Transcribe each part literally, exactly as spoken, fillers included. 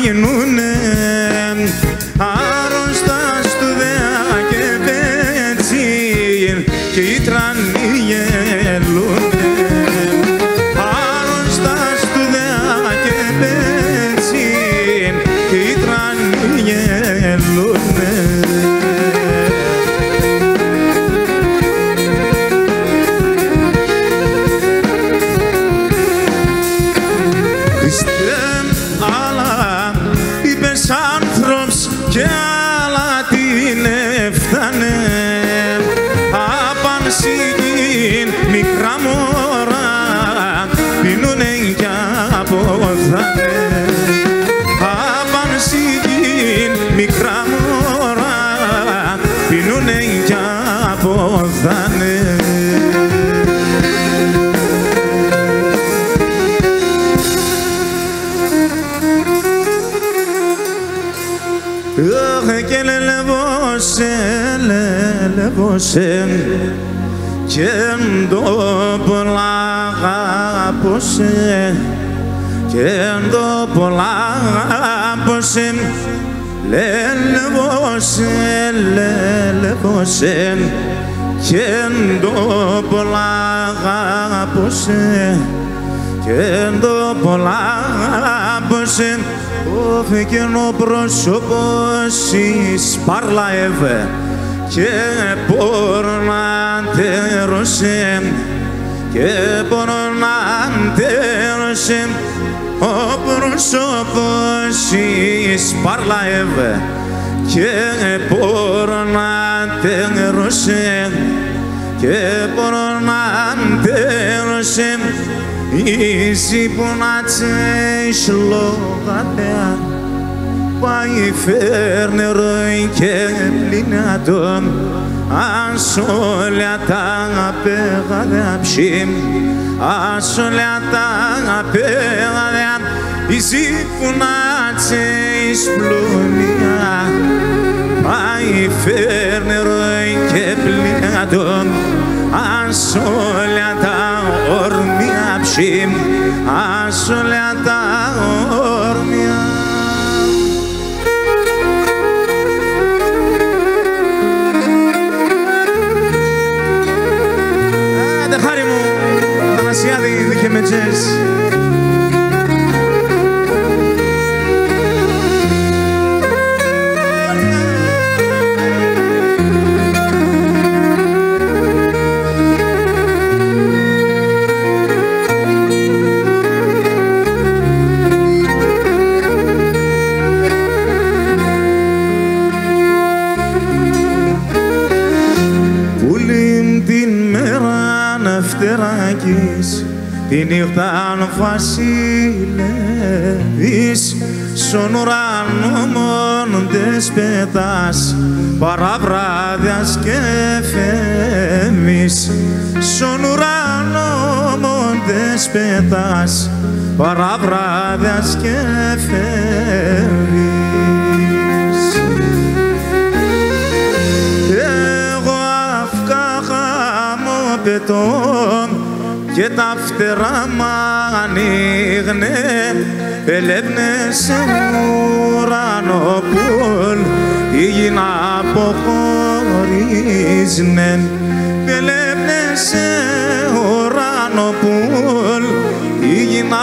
πίνουνε άρρωστα στου δέα και πέτσι και οι τρανοί γελούνε άρρωστα στου δέα και πέτσι και οι τρανοί γελούνε. Κι άλλα την έφτανε απανσίγην μικρά μωρά πίνουνε κι αποθάνε απανσίγην μικρά μωρά πίνουνε κι αποθάνε. Και λελεβώσε, λελεβώσε και το πολλά αγάπωσε και το πολλά αγάπωσε λελεβώσε, λελεβώσε και το πολλά αγάπωσε και το πολλά αγάπωσε. Το φεκένο πρόσωπος σπάρλαευε και πορναντερωσε και πορναντερωσε. Ο πρόσωπος σπάρλαευε και πορναντερωσε και πορναντερωσε. Isi punați-și logatea Pai fernerăi che plineată Asoleata pe galeapșim Asoleata pe galeap Isi punați-și plumia Pai fernerăi che plineată Asoleata ormia Ψήμ, ασολιάτα όρμια. Άντε χάρη μου, Θανασιάδη, δίκαι με τζες. Τη νύχτα αν βασιλεύεις στον ουρανό μόνοντες πετάς παραβράδιας και φεύγεις στον ουρανό μόνοντες πετάς παραβράδιας και φεύγεις. Εγώ αυκά χάμω πετώ και τα φτερά μ' ανοίγνε ελεύνε σε ουρανό πουλ η γυνα αποχωρίζνε ελεύνε σε ουρανό πουλ η γυνα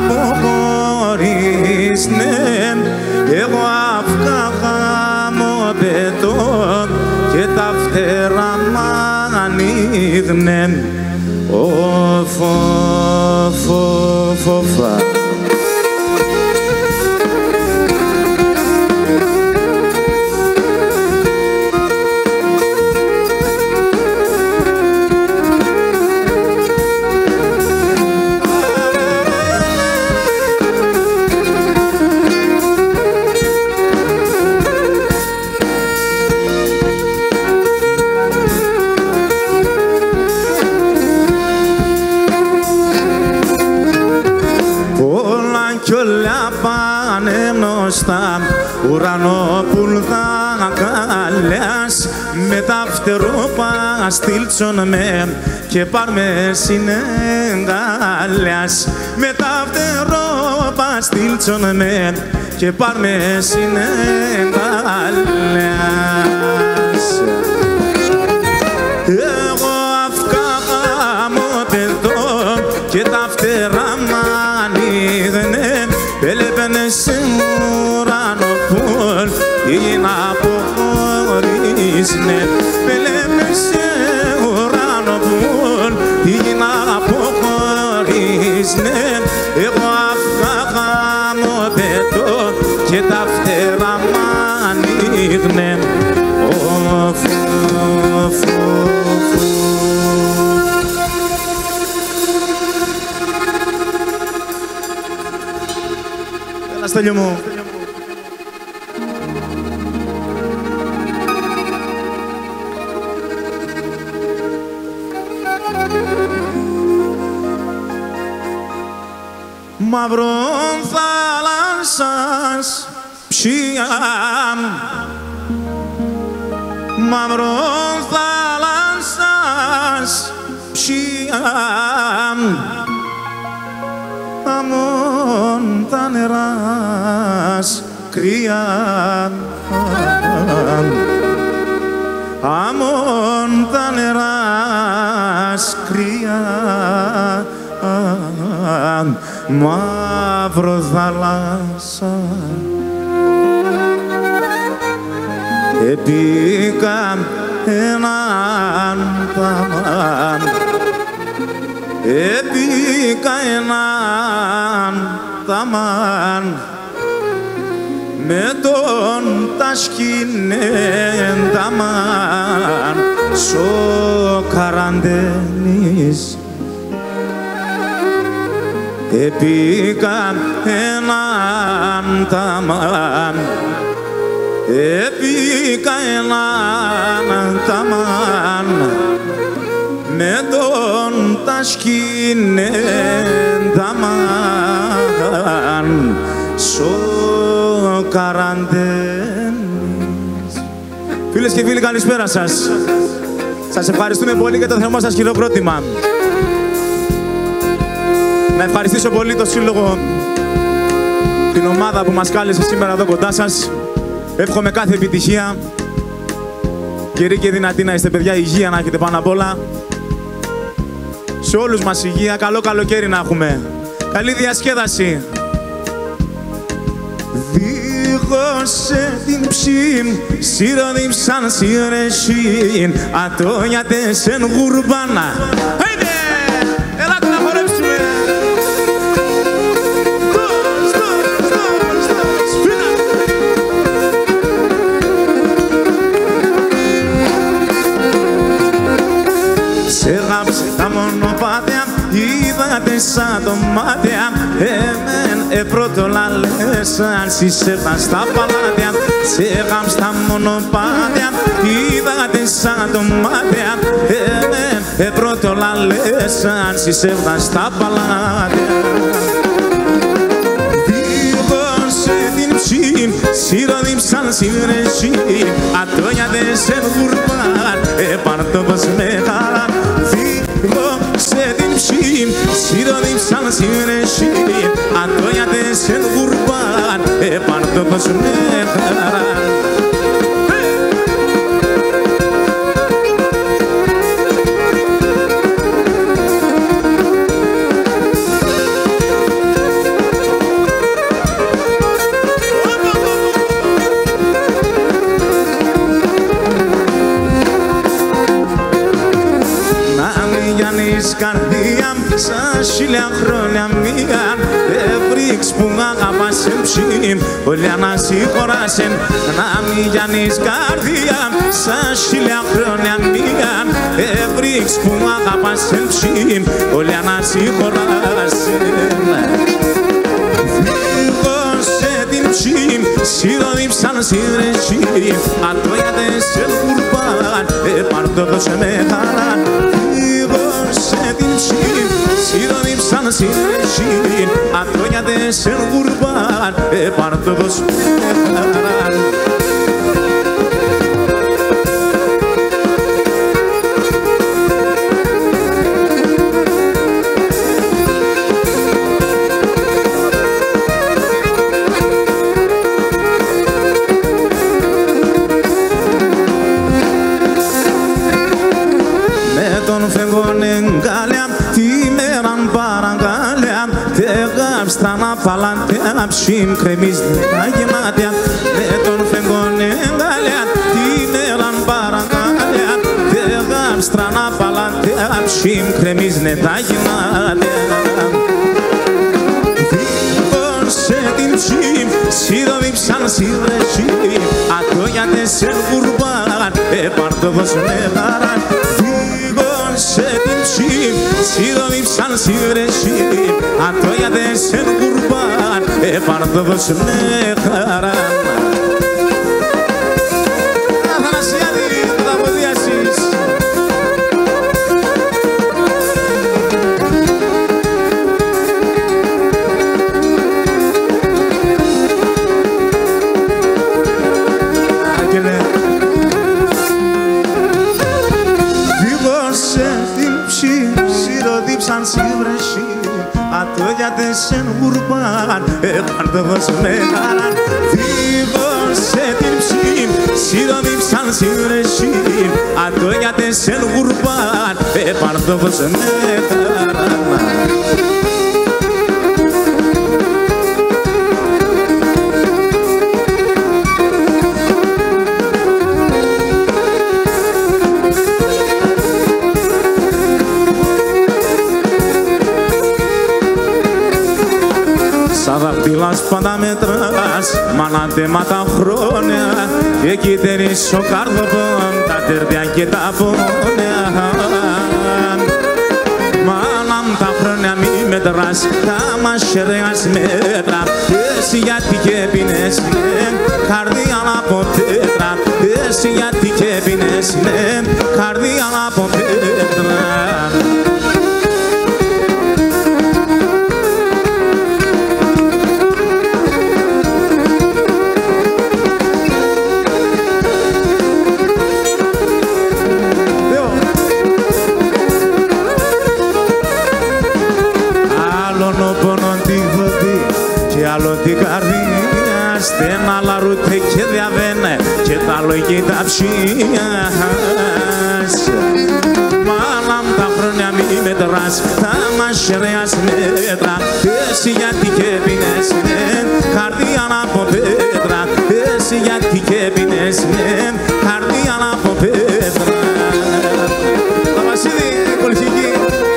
αποχωρίζνε. Εγώ αυκά χάμω πετώ και τα φτερά μ' ανοίγνε Oh, fo, fo, fo, fa. Ουρανόπουλδα καλιάς με τα φτερόπα στήλτσον με και πάρ' με συνεγκαλιάς με τα φτερόπα στήλτσον με και πάρμε συνένταλες. Εγώ αυκά μου παιδό και τα φτερά μ' ανοίγνε, έλεπαινε σε ουρανό πουλ ή να αποχωρίσνε, έλεπαινε σε ουρανό πουλ ή να αποχωρίσνε. Εγώ αυκά μου παιδό και τα φτερά μ' ανοίγνε. Έλα Στέλιο μου. Μαυρών θάλασσας ψιάμ, μαυρών θάλασσας ψιάμ, αμόν τα νεράς κρύαν, αμόν τα νεράς κρύαν, μαύρο θάλασσα. Επήκα έναν ταμάν, επήκα έναν ταμάν, με τον τασκίνεν ταμάν, σο καραντένης. Επήκα έναν ταμάν, επήκα έναν ταμάν, με τον τασκίνεν ταμάν, σο καραντένης. Φίλες και φίλοι, καλησπέρα σας. Σας ευχαριστούμε πολύ για το θερμό σας χειροκρότημα. Να ευχαριστήσω πολύ το σύλλογο, την ομάδα που μας κάλεσε σήμερα εδώ κοντά σας. Εύχομαι κάθε επιτυχία. Καιροί και δυνατοί να είστε, παιδιά, υγεία να έχετε πάνω απ' όλα. Σε όλους μας υγεία, καλό καλοκαίρι να έχουμε. Καλή διασκέδαση. Δίχως την ψήμ, σύροδιμ σαν σύρεσιν, ατόνιατες εν γουρμπάνα. Άιντε! Ελάτε να χορέψουμε! Σε γάψε τα μονοπάτια, είδατε σαν το μάτια, εμέν επρώτο λαλέσαν, συσέρταν στα παλάτια. Σε γάψε τα μονοπάτια, είδατε σαν το μάτια, εμέν επρώτο λαλέσαν, συσέρταν στα παλάτια. Δίχως την ψήν, σύροδιμ σαν σύρεσιν, ατόνιατες εν γουρμπάν, επαρτόπως με χαράν. Δίχως την ψήν, σύροδιμ σαν σύρεσιν, ατόνιατες εν γουρμπάν, επαρτόπως με χαράν. Καρδία σαν χίλια χρόνια μίγαν, έβριξ που αγαπάς εν ψήμ, όλοι ανασύχωρασεν. Να μην γιάνεις καρδία σαν χίλια χρόνια μίγαν, έβριξ που αγαπάς εν ψήμ, όλοι ανασύχωρασεν. Δίχως την ψήμ, σύροδιμ σαν σύρεσιν, ατόνιατες εν γουρμπάν, επαρτόπως με χαράν. Την ψήν, σύροδιμ σαν σύρεσιν, ατόνιατες εν γουρμπάν, επαρτόπως με χαράν. ψήμ κρεμίζεται τα γεμάτια με τον φεγγόνε γκαλιά τη μέλαν παρακάλια τέγαμ στρανά παλάτια ψήμ κρεμίζεται τα γεμάτια δίχωσε την ψήμ σιδοδίψαν σιδρεσίμ ατόγιατε σε γουρμπάν επαρτωδος με χαράν δίχωσε την ψήμ σιδοδίψαν σιδρεσίμ ατόγιατε σε γουρμπάν επαρτωδος με χαράν. Αθανασιάδη, θα αποδιάσεις. Άγγελε, δίγωσε την ψήψη, δίψαν σιβρεσί ατόγιατες εν γουρμπάν επαρτωδος με χαράν δίγωσε την ψήμ σιδοδίψαν σιβρεσί ατόγιατες εν γουρμπάν επαρτωδος με χαράν. Σαν δαχτυλάς πάντα μετράς, μανατέμα τα χρόνια και κοίτερεις ο κάρδοπον, τα τερδιά και τα πόνια. Μάνα μου τα χρόνια μη μετράς, τα μαχαιρέας μέτρα, εσύ γιατί και πίνες, ναι, καρδιά από τέτρα, εσύ γιατί και πίνες, ναι, καρδιά από τέτρα. Άλλο την καρδιά στένα λαρούτε και διαβαίνε και τα λόγια τα ψιάς. Μάνα μου τα χρόνια μη μετράς, τα μαχαιρέας μέτρα, εσύ γιατί και πίνες, ναι, καρδιά από πέτρα, εσύ γιατί και πίνες, ναι, καρδιά από πέτρα. Τα Βασίλη, κολυφική.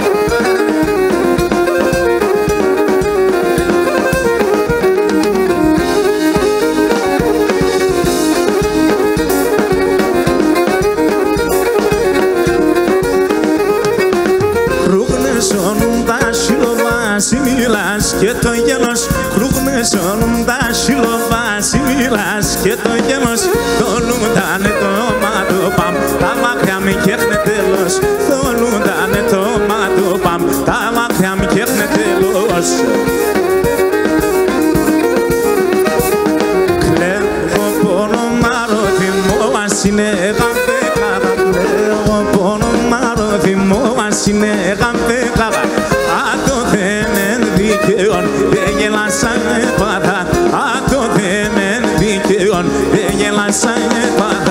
Μιλάς και το γέλος κρούγνεσον τα σιλοβάσει μιλάς και το γέλος θολούντανε το μάτω παμ τα μάκρια μη κέρνε τέλος θολούντανε το μάτω παμ τα μάκρια μη κέρνε τέλος. Κλαίω πόνο μάρο θυμό μας είναι γαμπέ καλά κλαίω πόνο μάρο θυμό μας είναι γαμπέ καλά δεν γελάσανε πάντα, άτο δεν εν δικαίων, δεν γελάσανε πάντα.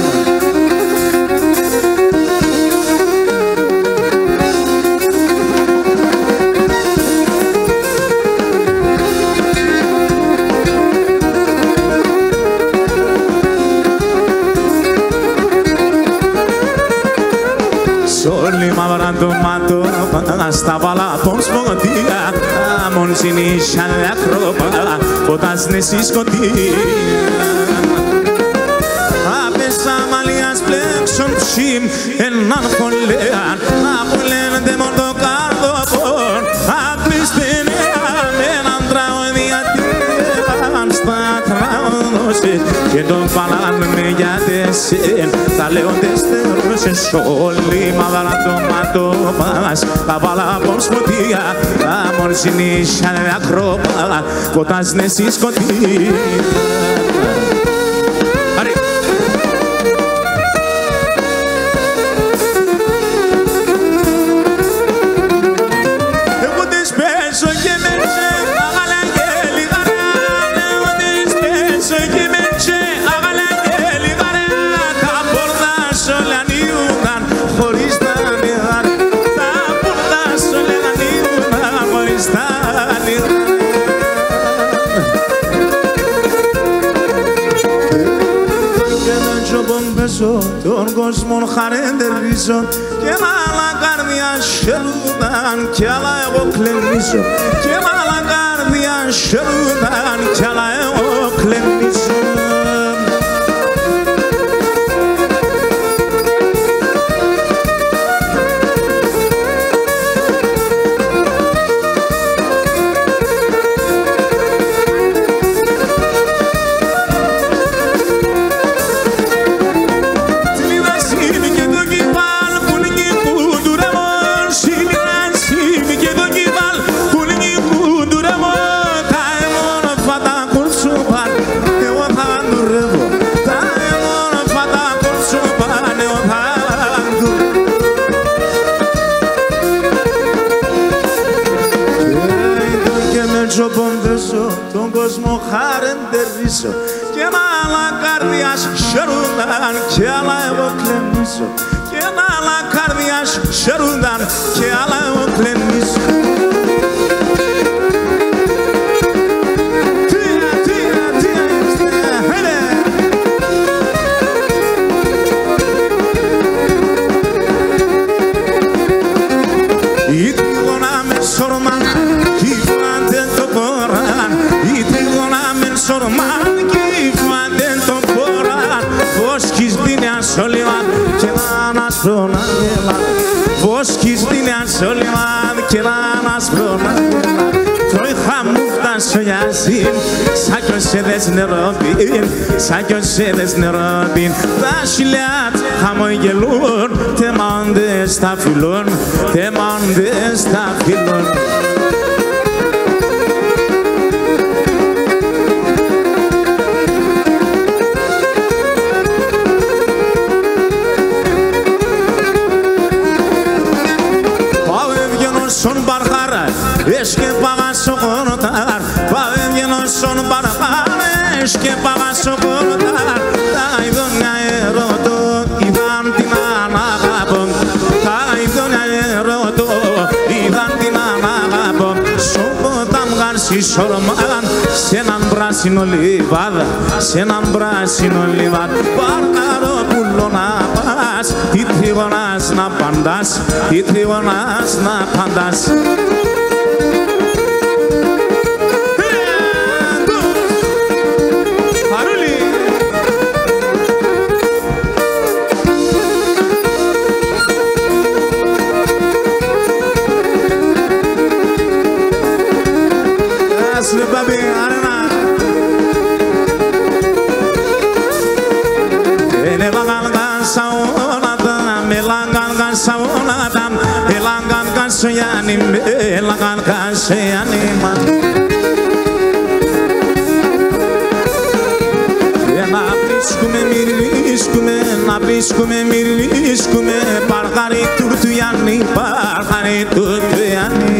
Σόλοι μαύρα το μάτω, στα παλά των σποτία, αμον συνήσια ακρόπα, ποτάσνε στη σκοτία. Απέσα μαλλιάς πλέξον ψήμ, έναν χολέαν, απολένεται μόνο το καρδοπόν, απίστην με έναν τραωδιατήραν στα τραωδόσες, και τον παλάνε για τεσέν, τα λέοντες θερούσες όλοι μαύρα το μάτω μας, τα παλά από σκοτία, αμον συνήσια ακρόπα, ποτάσνε στη σκοτία. κόσμο χαρεντερίζω και άλλα καρδιά σερούδαν κι άλλα εγώ κλεμίζω και άλλα καρδιά σερούδαν κι άλλα εγώ κλεμίζω. Τον κόσμο χαρεντερίζω και άλλα καρδιάς σερούνταν και άλλα εγώ κλεμίζω και άλλα καρδιάς σερούνταν και άλλα εγώ κλεμίζω. Βόσκεις την ασόλυμα και να ασπρώνα τρώει χαμούχτα σογιάζει σαν κι οσέδες νερόπιν σαν κι οσέδες νερόπιν τα σιλιάτ χαμογελούν τεμάντες στα φιλούν τεμάντες στα φιλούν. Eşke pagas okonotar, pavengenos son barbares que pagas okonotar. Tai doña eroto, Ivan tinana gabon. Tai doña eroto, Ivan tinana gabon. Sopotam garsi sorman, σε έναν πράσινο λιβάδ, σε έναν πράσινο λιβάδ. Παρκαρό πουλό να πας, τι τριγωνάς να παντάς, τι τριγωνάς να παντάς. Soyani me lagan kan soyani man na bliskume miriskume na bliskume miriskume pargari turtuyani pargari turtuyani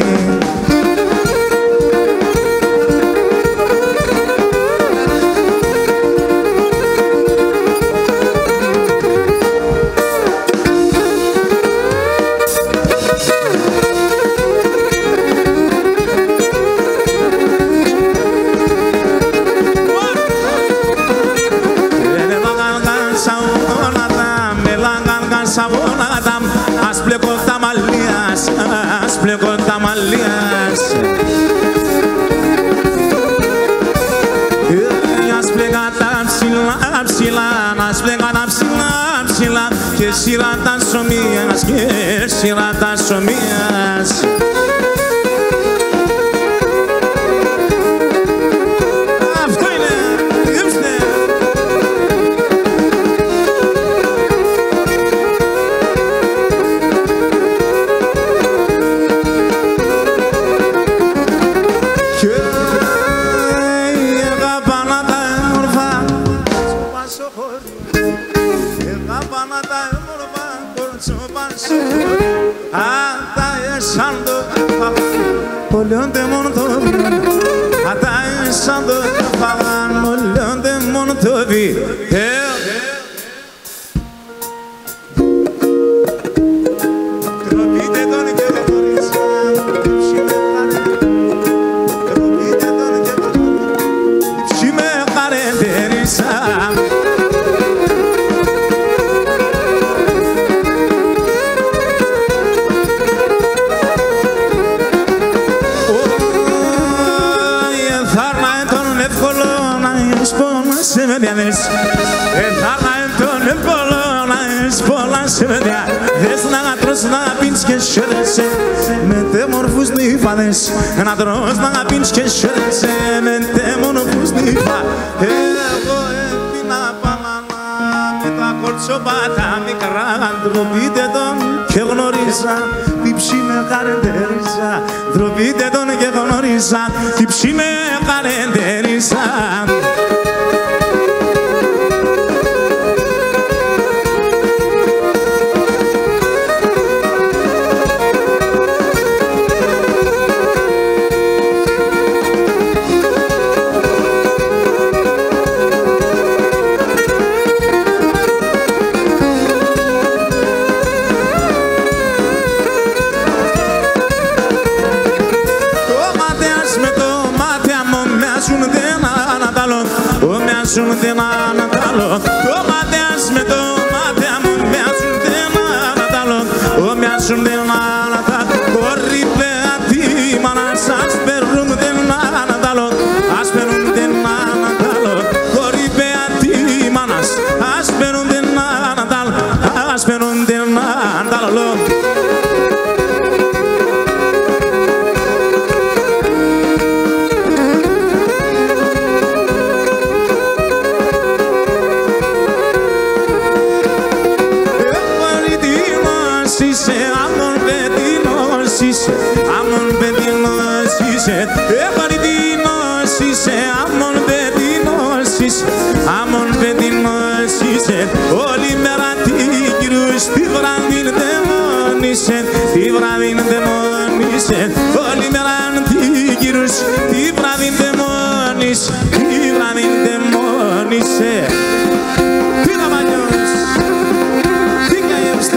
και σειρά τα σωμίας και σειρά τα σωμίας. Αυτό είναι, ήρθε. Και έγαπα να τα έμορφα στο πασοχώρι, έγαπα να τα έμορφα στο πασοχώρι, ata esando olhando montovi, ata esando falando olhando montovi. παιδιά, δες να τρως να πίνεις και χαίρεσαι με τέμορφους νύφαδες. Να τρως να πίνεις και χαίρεσαι με τέμορφους νύφαδες. Εγώ έπινα πανανά με τα κορτσοπάτα μικρά, ντροπείτε τον και γνωρίσα τι ψή με καρεντερίζα. Ντροπείτε τον και γνωρίσα τι ψή με καρεντερίζα. Μοιάζουν δεν ανατάλλω, το μάτιας με το μάτια μου μοιάζουν δεν ανατάλλω, μοιάζουν δεν ανατάλλω, κορυφαία τη μάνα σας περνούν δεν ανατάλλω, ας περνούν δεν ανατάλλω, κορυφαία τη μάνα ας περνούν δεν ανατάλλω, ας περνούν δεν ανατάλλω. Αμον παιδινός είσαι, επαριτινός είσαι, αμον παιδινός είσαι, αμον παιδινός είσαι, όλη μέρα τη κυρούς, τη βράδυν δαιμόνισε, τη βράδυν δαιμόνισε, όλη μέρα τη κυρούς, τη βράδυν δαιμόνισε, τη βράδυν δαιμόνισε. Τι να παλιός, τι καίμαστε,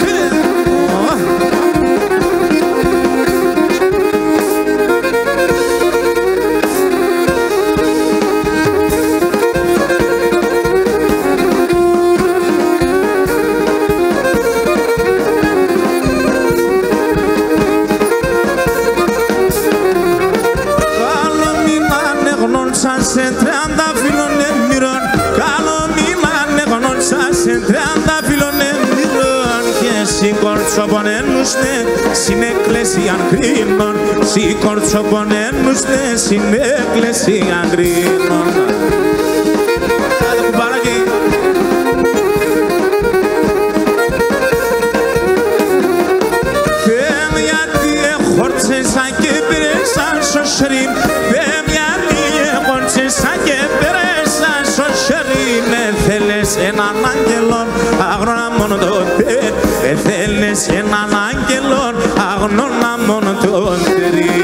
σε τριάντα φίλων εμμυρών, καλό μήναν εγνώρισα σε τριάντα φίλων εμμυρών και σηκορτσοπονένουστε στην εκκλησία κρίνων, σηκορτσοπονένουστε στην εκκλησία κρίνων. γιατί εχόρτσεσα και πήρεσα στο σρίμ, σαν και πέρασα στο χέρι με θέλες έναν άγγελον αγνώνα μόνο τότε, με θέλες έναν άγγελον αγνώνα μόνο τότε.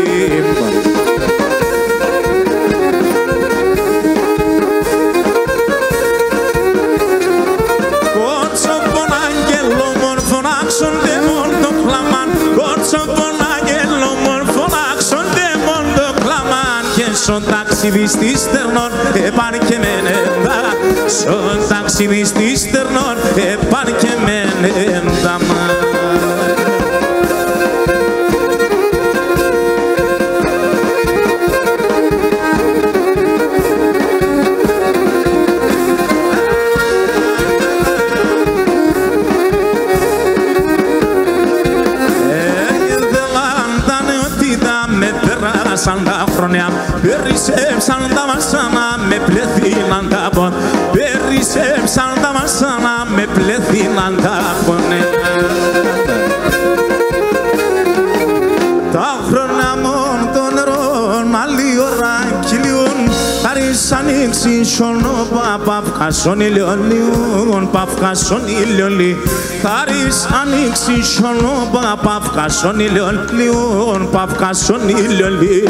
Κότσο πον άγγελο μόρφων άξονται μόνο κλαμάν, κότσο πον άγγελο μόρφων άξονται μόνο κλαμάν και στον ταξιδιστή στερνών επάν και μένεντα, στον ταξιδιστή στερνών επάν και μένεντα. Πέρασαν τα χρόνια, περισσέψαν τα βασάνα, με πλέθυναν τα πόνια. Περισσέψαν τα βασάνα, με πλέθυναν τα πόνια. Τα χρόνια μόνο των νερών, άλλη ώρα κυλιούν. Χάρης ανοίξει σιωνό, παπαυκασόν ηλιολίων, παπαυκασόν ηλιολί. Χάρης ανοίξει σιωνό, παπαυκασόν ηλιολίων, παπαυκασόν ηλιολί.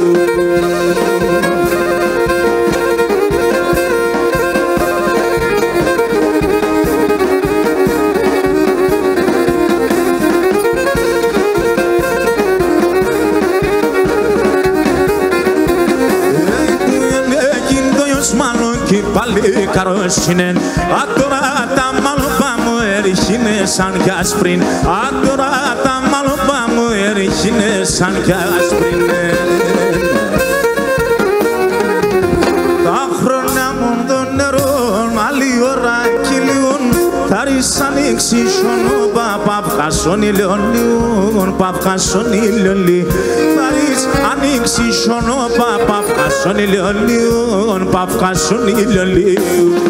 Και πάλι καρόσινεν, ατορά τα μαλοπά μου έριχινε σαν κι άσπριν, ατορά τα μαλοπά μου έριχινε σαν κι άσπριν. Τα χρόνια μου των νερών, άλλη ώρα κυλιούν, θα ρίξ ανοίξει σιωνό, σόνι λιον, παύχα σόνι λιον. Παρίς ανοίξει σόνο, παύχα σόνι λιον, παύχα σόνι λιον.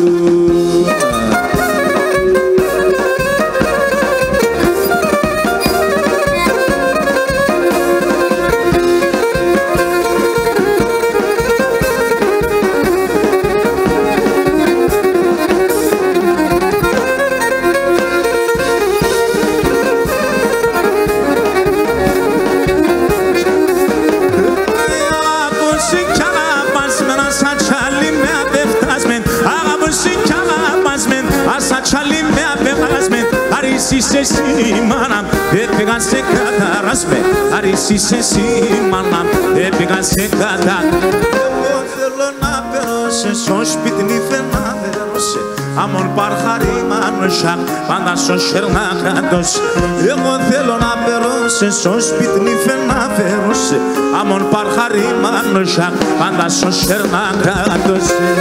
Είσαι εσύ μάνα, έπαιγα σε καταράσμε. Αρήσεις εσύ μάνα, έπαιγα σε κατα. Εγώ θέλω να περώσαι, στο σπίτι νύφε να περώσαι. Αμον παρχαρή μάνουσα, πάντα στο σέρνα κράτος. Εγώ θέλω να περώσαι, στο σπίτι νύφε να περώσαι. Αμον παρχαρή μάνουσα, πάντα στο σέρνα κράτος.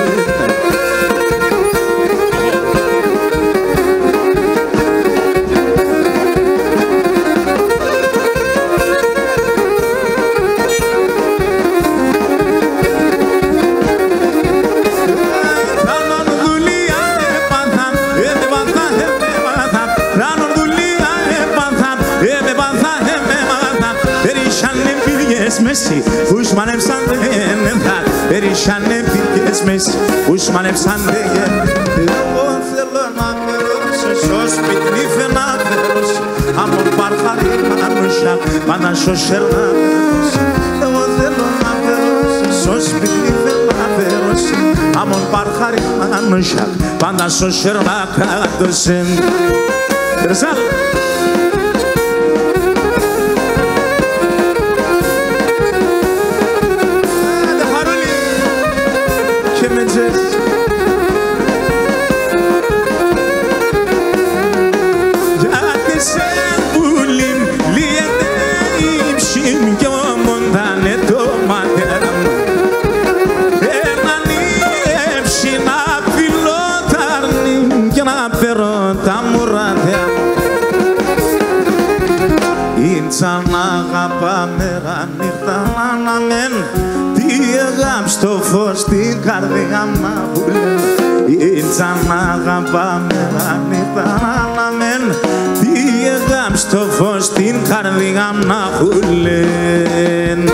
Μέση, ους μανέψαν δεν θα περίσσανε πήγες μέση, ους μανέψαν δεν. Εγώ θέλω να περώσω, στο σπίτι νύφε να περώσω. Αμον παρχαρή μάνουσα, πάντα στο σέρνα περώσω. Εγώ θέλω να περώσω, στο σπίτι νύφε να περώσω. Αμον παρχαρή μάνουσα, πάντα στο σέρνα κράτος. Περσάλ. Σαν αγαπά μέρα νύχτα να αναμέν. Τι αγάπη στο φως την καρδιά να βουλεύει. Σαν αγαπά μέρα νύχτα να αναμέν. Τι αγάπη στο φως την καρδιά να βουλεύει.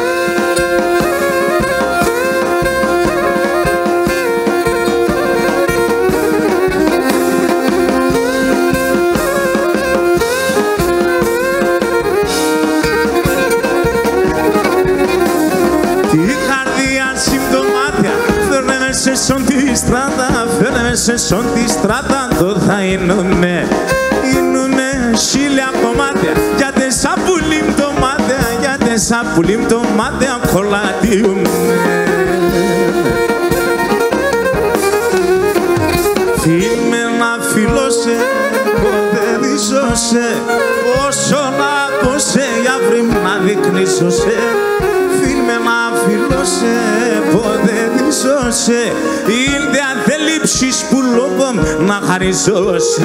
Σον τη στράτα, φέρνε σε σον τη στράτα, το θα είνουνε, είνουνε χίλια κομμάτια, γιατί σαν πουλίμ το μάτια, γιατί σαν πουλίμ το μάτια κολλατιούνε. Φίλμε να φιλώσε, ποτέ δισώσε, όσο να ακούσε για βρήμ να δεικνύσωσε. Φίλμε να φιλώσε, ποτέ δισώσε, ήλθε αν θέλει ψης που λόγω να χαριζώσε.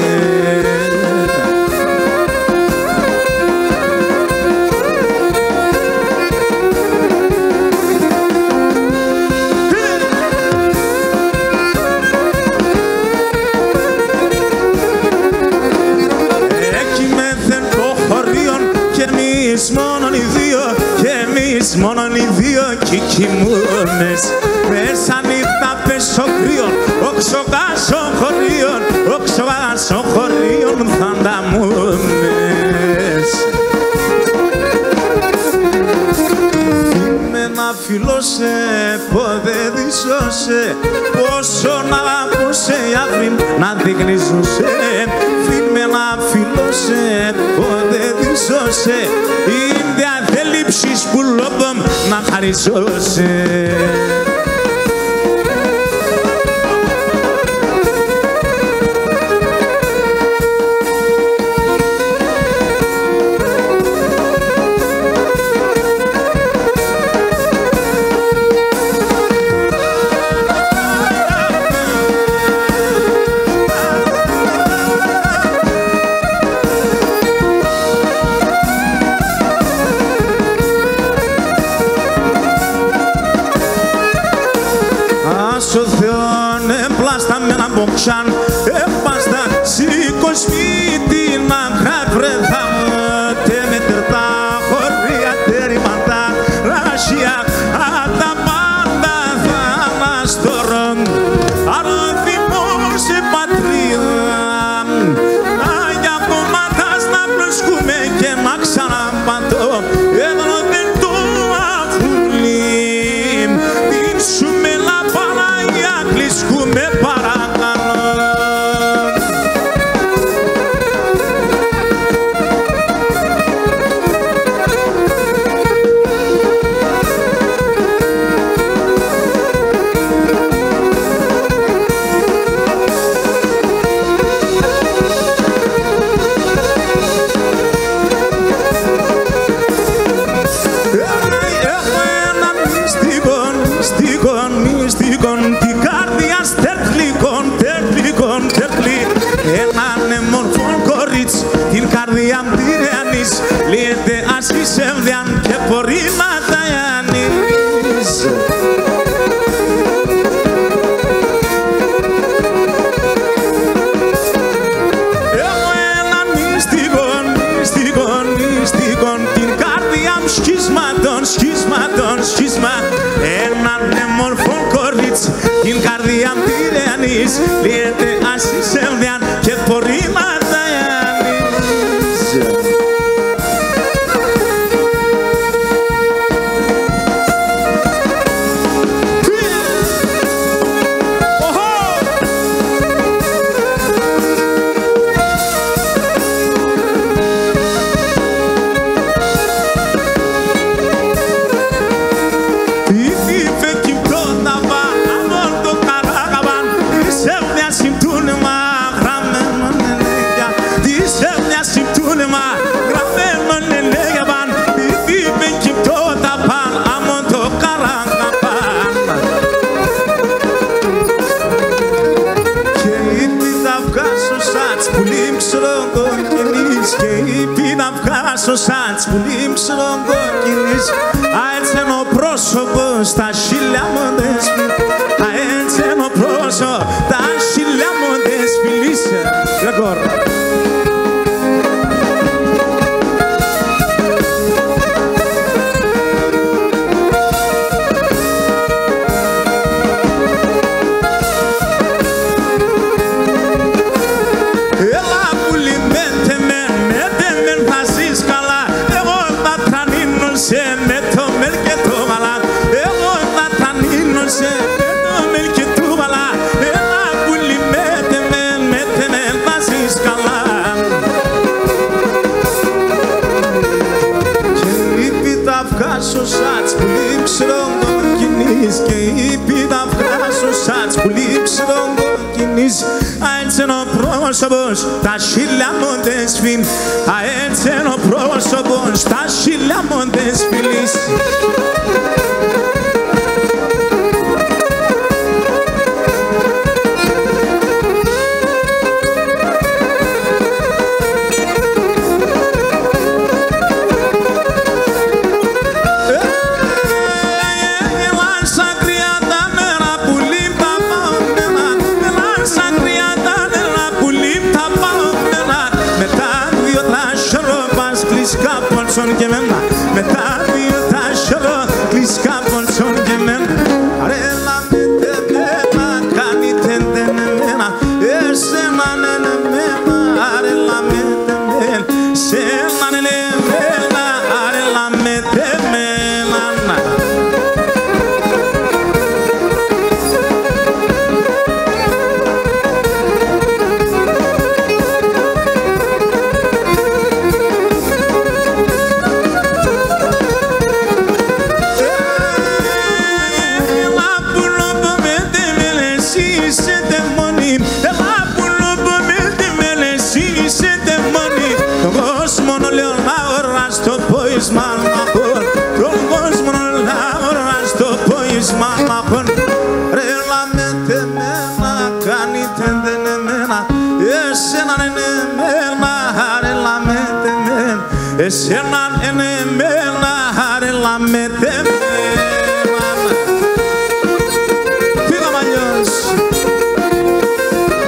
Μόνον οι δύο και εμείς μόνον οι δύο κι κοιμούμες. Μέσα νύχτα πες ο κρύον, όξο γάσο χωρίον, όξο γάσο χωρίον θα ανταμούμες. Φίλμε να φιλώσε, ποτέ δισώσε, πόσο να ακούσε αύριο να δεικνύσωσε. Φίλμε να φιλώσε, ποτέ δισώσε, ήλθε αν θέλει ψης που λόγω να χαριζώσε. μόξαν έπασταν σηκωσμίτη να κράτρεθα τε με τερτά χωρία τεριμαντά ράσια τα πάντα θαναστορών αρθιμός σε πατρίδα για κομμάτας να πλουσκούμε και να ξαναπαντώ εδώ δεν το αφούλιμ την σου με λαπαράγια κλεισκούμε παρακαλώ. Λέτε ασχισεύδιαν και πορήματα Ιάννης. Έχω ένα μυστικό, μυστικό, μυστικό την καρδιά μου σχισματών, σχισματών, σχισμα έναν εμορφό κορίτσι την καρδιά μου τυραννής. Λέτε ασχισεύδιαν και πορήματα Ιάννης. Ο σάτς που λείψερον κόκκινης αέτσενο πρόσωπο στα χίλια μοντές αέτσενο πρόσωπο τα χίλια μοντές φιλίσσε Γρηγόρ. Ο σάτς που λείψερον κόκκινης και είπε τα βγάζω ο σάτς που λείψερον κόκκινης αέτσενο πρόσωπος τα χίλια μοντές φιν αέτσενο πρόσωπος τα χίλια μοντές φιλής. Και μένα μετά δύο τα σωρό κλεισκα πονσόν και μένα αρέλα με τεμένα κάνει τεντεμένα εσένα νενε μένα αρέλα με τεμένα σένα νενε μένα αρέλα με τεμένα. Εσέναν εν εμένα χαρέλα με τεμένα. Φύγαμε αλλιώς.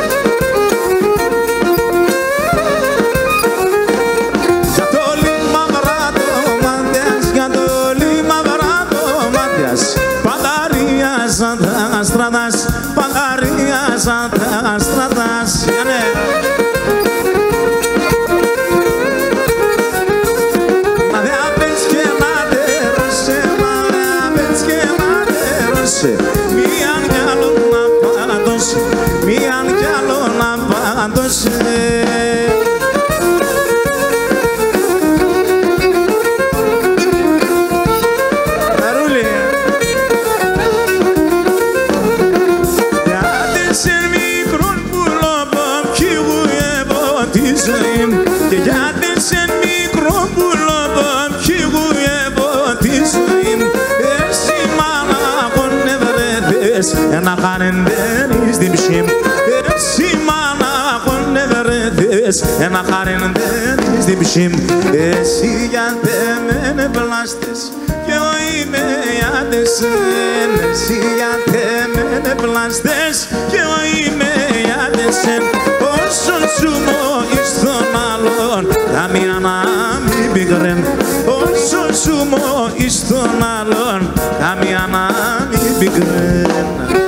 δώσε. Καρούλη. Γιατί σε μικρόν πουλόπο πιηγούευω τη ζωή μου και γιατί σε μικρόν πουλόπο πιηγούευω τη ζωή μου. Εσύ μάνα κονε βρεθες ένα χαρεντέρι στην ψή μου. Εσύ μάνα κονε βρεθες ένα χαρεντέρι στην ψή μου. Εσύ γιατί με πλάστες κι εγώ είμαι για σεν. Εσύ γιατί με πλάστες κι εγώ είμαι για σεν. Όσον σου μου εις τον άλλον καμία να μην πικρέν. Όσον σου μου εις τον άλλον καμία να μην πικρέν.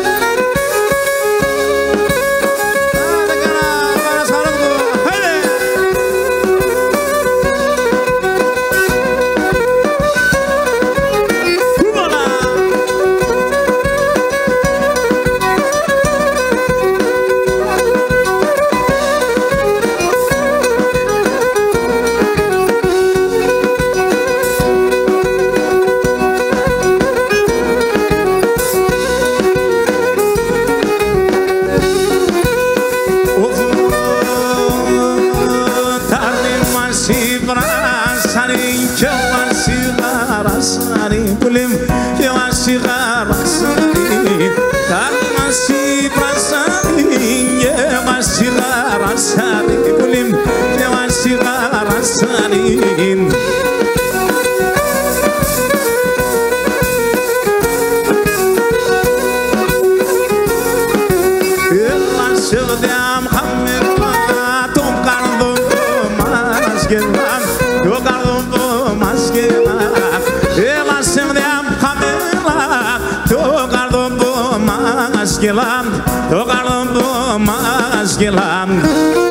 Το καρδό μας γελάν.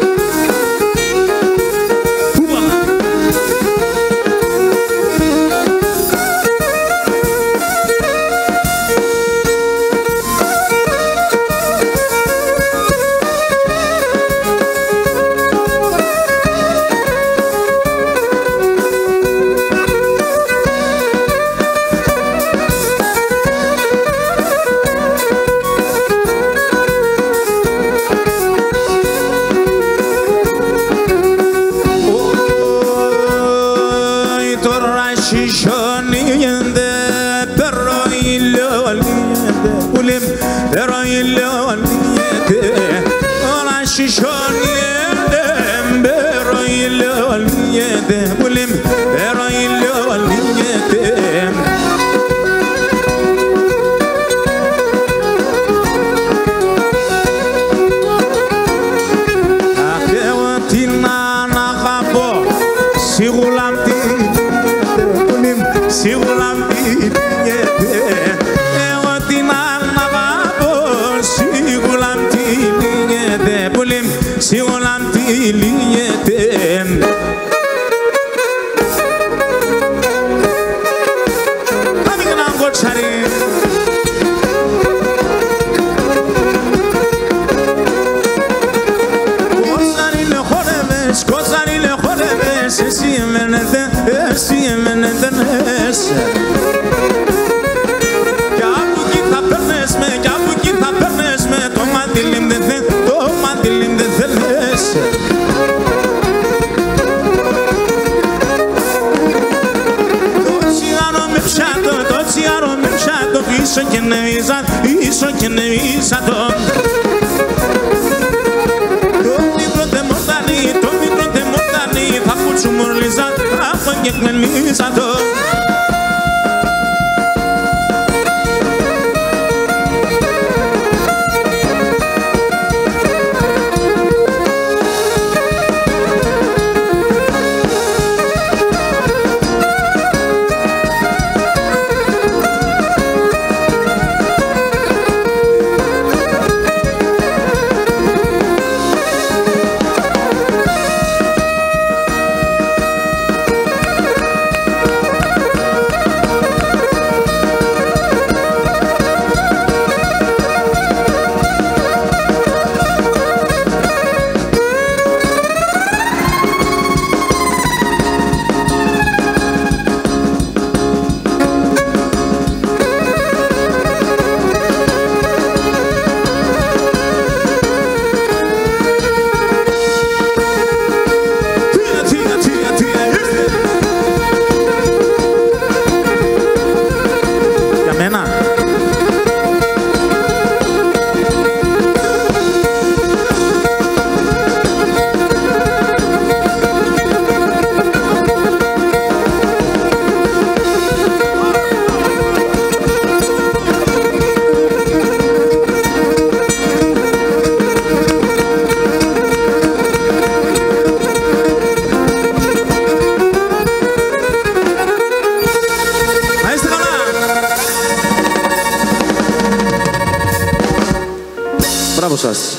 Ίσο και νεμίζα, ίσο και νεμίζα τον. Το μικρό τεμότανι, το μικρό τεμότανι, θα πούτσου μορλίζα, αφού και κνεμίζα τον. Μπράβο σας.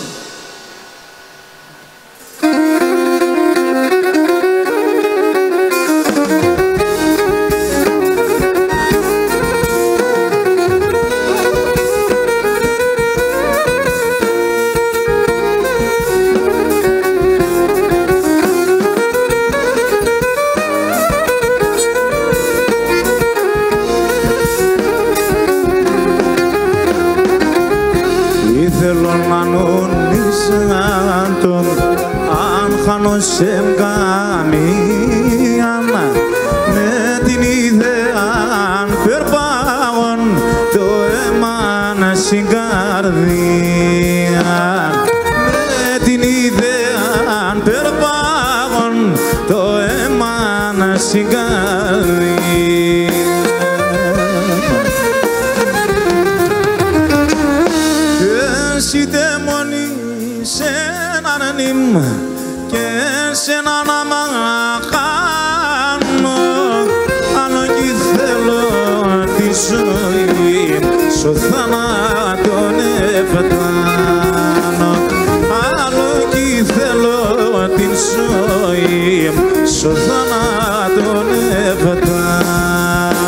Θέλω να νονίσω τον αν χάνω σε καμία με την ιδέα αν περπάγων το αίμα να στην καρδία με την ιδέα αν περπάγων το αίμα να στην καρδία. Εσύ δαίμονι σε έναν νυμ και σε έναν αμαχάνω άλλο κι θέλω τη ζωή στο θάνατον εφτάνω άλλο κι θέλω τη ζωή στο θάνατον εφτάνω.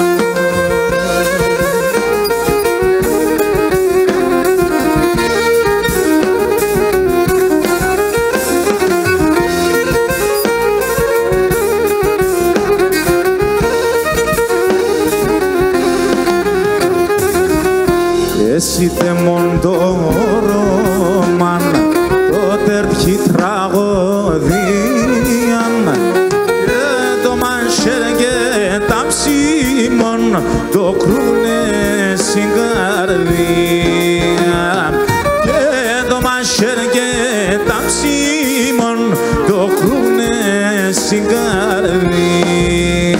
Εσύ τεμόν το ρόμαν, το τερπιχή τραγωδίαν και το μανσέρ και τα ψήμον το κρούνε στην καρδία και το μανσέρ και τα ψήμον το κρούνε στην καρδία.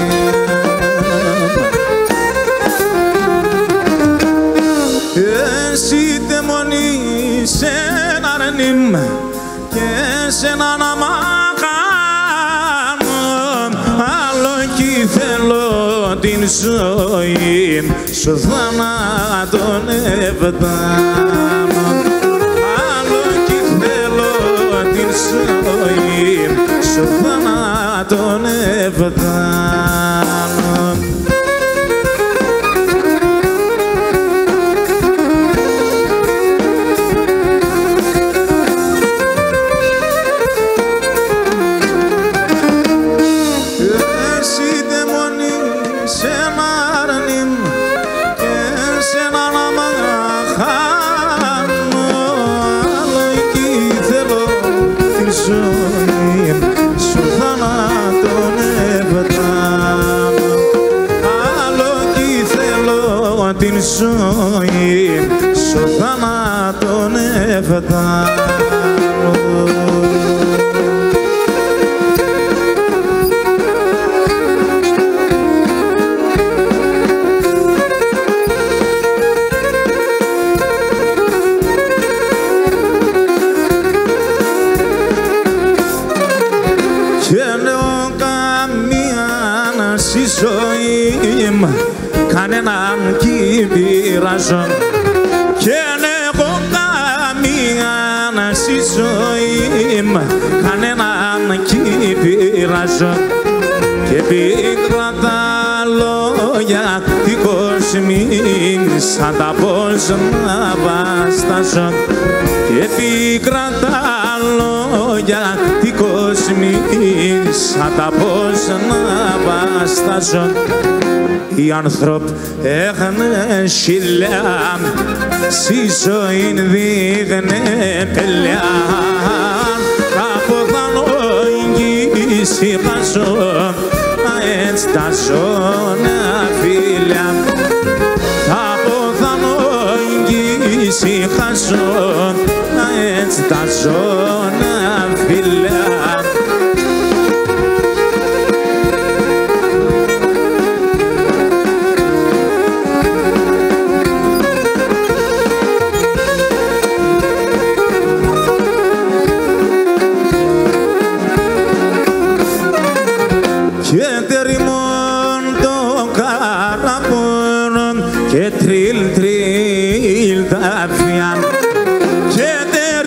Εσύ δαίμονι σε έναν νυμ και σε έναν αμαχάνω άλλο κι θέλω την ζωή στο θάνατον εφτάνω άλλο κι θέλω την ζωή στο θάνατον εφτάνω. Την ζωή στο θάνατον εφτάνω. Και λέω καμία στη ζωή μου κανέναν κι πειράζω και αν έχω καμία στη ζωή μου κανέναν κι πειράζω και πίκρα τα λόγια την κόσμη σαν τα πώς να βαστάζω και πίκρα τα λόγια την κόσμη σαν τα πώς να βαστάζω. Οι άνθρωποι έχανε χιλιά, στη ζωή δίδαινε πελιά. Από δανό ησυχάζω, έτσι τα ζώνα φίλια. Από δανό ησυχάζω, έτσι τα ζώνα φίλια. Και τριλ τριλ τα φιάν και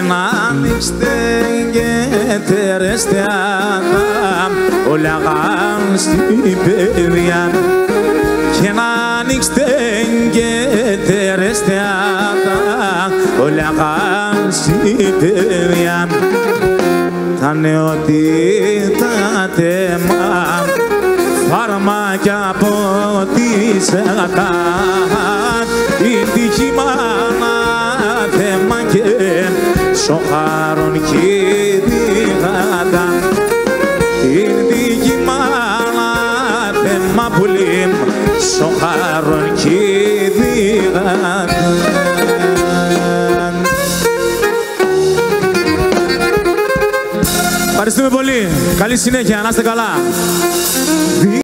να ανοίξτε και τερεστιάτα όλα στην παιδιά και να ανοίξτε και τερεστιάτα όλα στην παιδιά τα νεότητα τέμα φάρμακια από τη σακά η τύχη μάνα θέμα και σοχάρον και διγάτα την τύχη μάνα θέμα πολύ σοχάρον και διγάτα. Ευχαριστούμε πολύ. Καλή συνέχεια. Να είστε καλά.